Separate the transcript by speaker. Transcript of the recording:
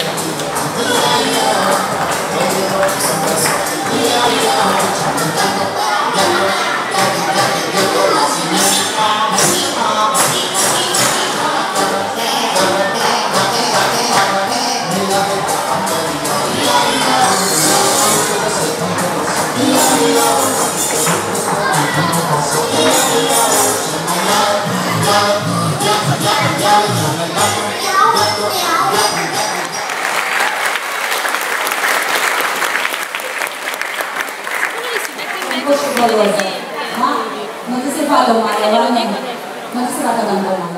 Speaker 1: Ma non ti sei fatto male, non ti sei fatto tanto male.